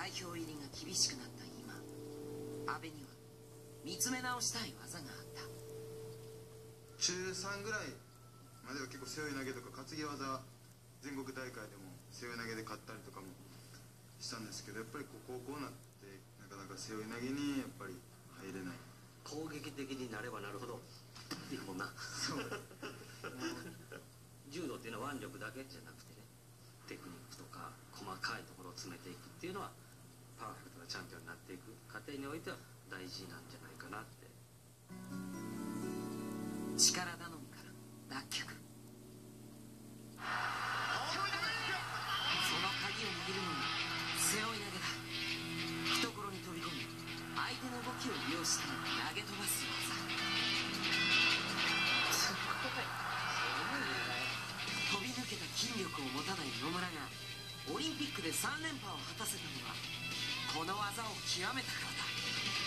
代表入りが厳しくなった今、阿部には見つめ直したい技があった。 中3ぐらいまでは結構背負い投げとか担ぎ技、全国大会でも背負い投げで勝ったりとかもしたんですけど、やっぱり高校になってなかなか背負い投げにやっぱり入れない。 攻撃的になればなるほどいいもんな。 そう柔道っていうのは腕力だけじゃなくてね、テクニックとか細かいところを詰めていくっていうのはパーフェクトなチャンピオンになっていく過程においては大事なんじゃないかなって。 力頼みから脱却。その鍵を握るのが背負い投げだ。懐に飛び込み、相手の動きを利用して投げ飛ばす技。すごい。飛び抜けた筋力を持たない野村がオリンピックで3連覇を果たせたのはこの技を極めたからだ。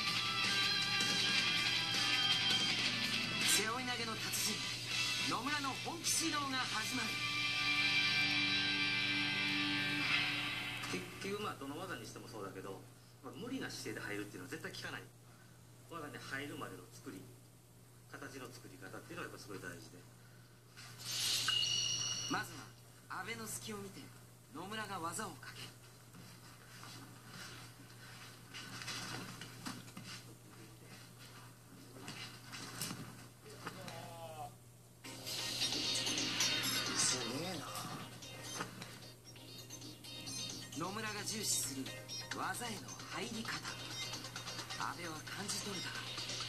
背負い投げの達人野村の本気指導が始まる。 結局どの技にしてもそうだけど、無理な姿勢で入るっていうのは絶対効かない。技に入るまでの作り、形の作り方っていうのはやっぱすごい大事で、 まずは阿部の隙を見て野村が技をかける。 すげえな。 野村が重視する技への入り方、阿部は感じ取るだろ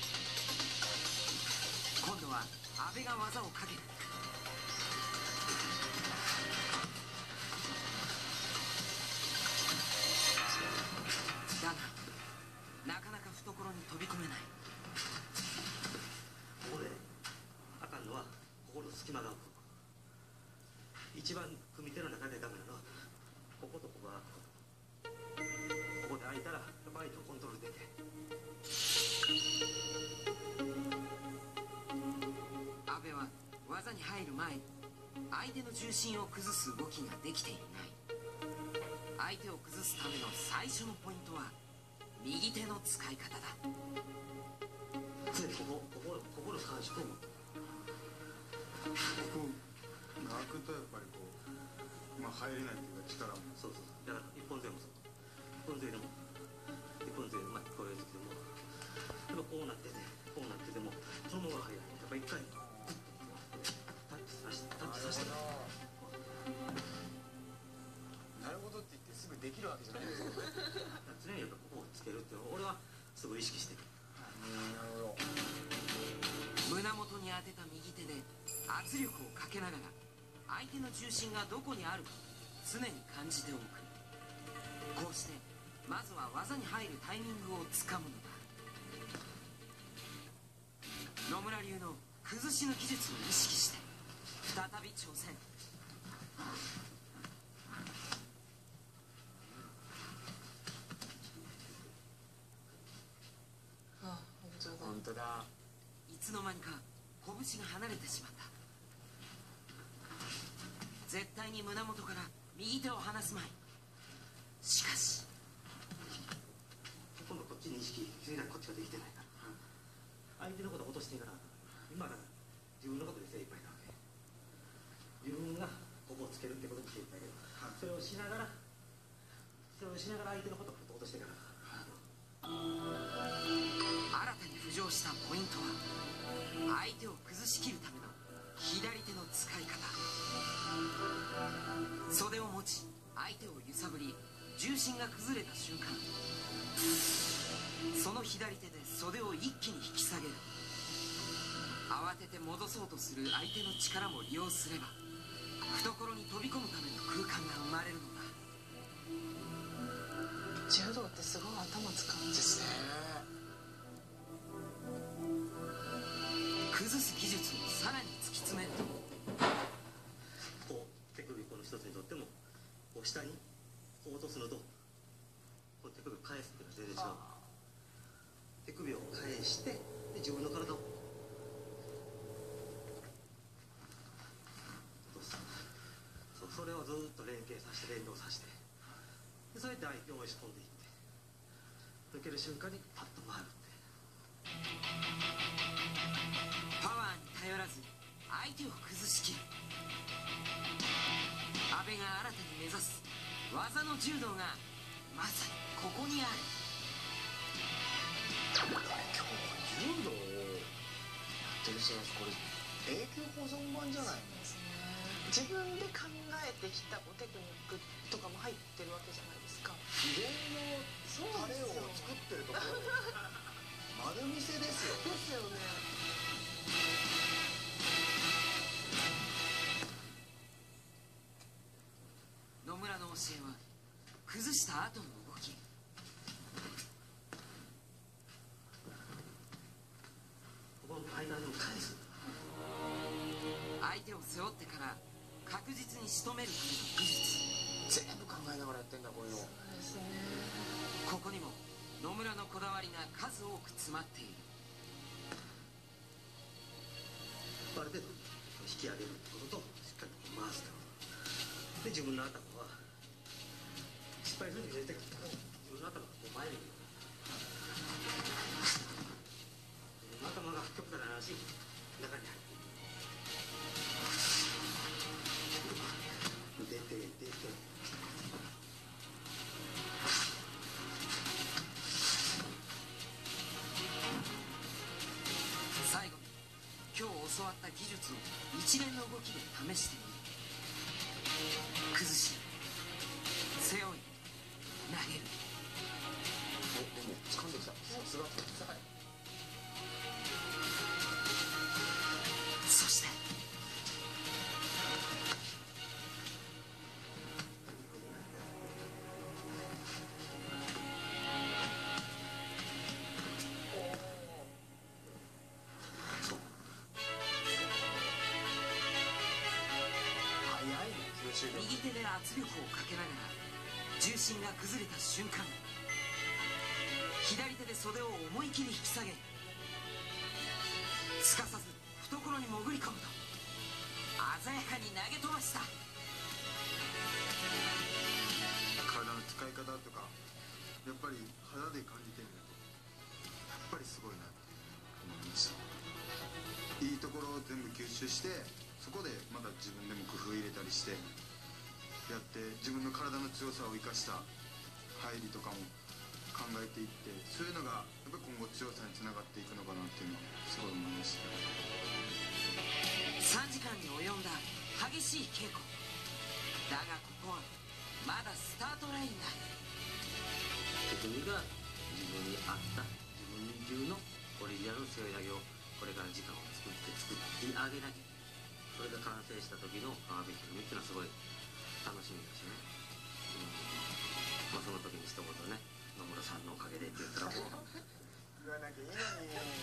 う。今度は阿部が技をかける。だがなかなか懐に飛び込めない。 ここであかんのはここの隙間が空く。一番組み手の中でダメなのはこことここが空く。ここで空いたらやっぱ相手をコントロールできて。 阿部は技に入る前に相手の重心を崩す動きができていない。相手を崩すための最初のポイントは右手の使い方だ。 常にここの感触を持って、 ここが開くとやっぱりこう、入れないっていうか力も。 そうだから一本背負いもそう、一本背負いでも一本背負いでこういう時でもやっぱこうなっててこうなっててもそのまま入らない。やっぱ一回タッチさせてなるほどって言ってすぐできるわけじゃないですか。 常にやっぱここをつけるっていうのを俺はすごい意識してる。 なるほど。 胸元に当てた右手で圧力をかけながら相手の重心がどこにあるか常に感じておく。こうしてまずは技に入るタイミングをつかむのだ。野村流の崩しの技術を意識して再び挑戦。 あ、 本当だ。 いつの間にか拳が離れてしまった。絶対に胸元から右手を離すまい。しかし今度こっちに意識気づいたらこっちができてないから、相手のことを落としていかなかった。今だから自分のことで精一杯なわけ。自分がここをつけるってことに精一杯だけど、それをしながら相手のことを落としていかなかった。 新たに浮上したポイントは相手を崩しきるための左手の使い方。袖を持ち相手を揺さぶり重心が崩れた瞬間、その左手で袖を一気に引き下げる。慌てて戻そうとする相手の力も利用すれば懐に飛び込むための空間が生まれるのだ。 柔道ってすごい頭使うんですね。 崩す技術をさらに突き詰めると、 こう手首この一つにとってもこう下にこう落とすのとこう手首を返すっていうのは全然違う。手首を返してで自分の体を落とす。それをずっと連携させて連動させて、 でそうやって相手を押し込んでいって抜ける瞬間にパッと回るって。 パワーに頼らず相手を崩しきる。阿部が新たに目指す技の柔道がまさにここにある。 柔道をやってる選手、これ永久保存版じゃないの？ 自分で考えてきたテクニックとかも入ってるわけじゃないですか。 秘伝のタレを作ってるところ丸見せですよ。 ですよね。 野村の教えは崩した後の動き。 ここの間に返す。 相手を背負ってから確実に仕留めるための技術。 全部考えながらやってんだこういうの。 そうですね。 ここにも野村のこだわりが数多く詰まっている。 ある程度引き上げるってこととしっかりと回すってことで、自分の頭は失敗するに絶対自分の頭がこう前に自分の頭が極端な話中に入って出て出て最後に今日教わった技術を一連の動きで試してみる。崩し背負い投げる。 お、でも掴んできた。さすが。 そして早いね、吸収力。 右手で圧力をかけながら重心が崩れた瞬間、左手で袖を思い切り引き下げ、すかさず懐に潜り込むと鮮やかに投げ飛ばした。 体の使い方とかやっぱり肌で感じてみるとやっぱりすごいなって思いました。いいところを全部吸収して、そこでまた自分でも工夫入れたりしてやって、自分の体の強さを生かした入りとかも考えていって、そういうのがやっぱり今後強さにつながっていくのかなっていうのはすごい思いました。 3時間に及んだ激しい稽古だが、ここはまだスタートラインだ。 テクニックが自分に合った自分流のオリジナルの背負い投げをこれから時間を作ってあげなきゃ。それが完成した時の川辺ひとみっていうのはすごい楽しみだしね。まあその時に一言ね、野村さんのおかげでって言ったらもう言わなきゃいいのに。